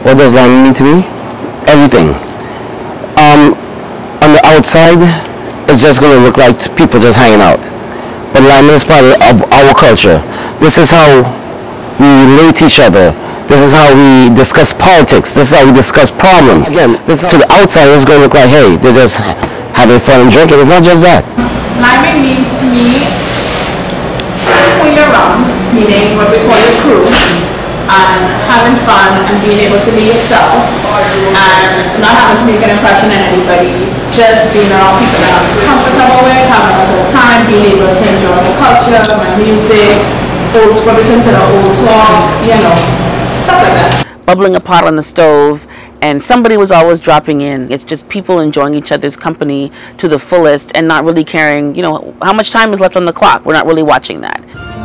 What does Lyman mean to me? Everything. On the outside, it's just going to look like people just hanging out. But Lyman is part of our culture. This is how we relate to each other. This is how we discuss politics. This is how we discuss problems. Again, to the outside, it's going to look like, hey, they're just having fun and drinking. It's not just that. Liming means to me who you're around, meaning what we call your crew, and having fun and being able to be yourself and not having to make an impression on anybody, just being around people that I'm comfortable with, having a good time, being able to enjoy the culture, my music, what we consider old talk, you know, stuff like that. Bubbling a pot on the stove, and somebody was always dropping in. It's just people enjoying each other's company to the fullest and not really caring, you know, how much time is left on the clock. We're not really watching that.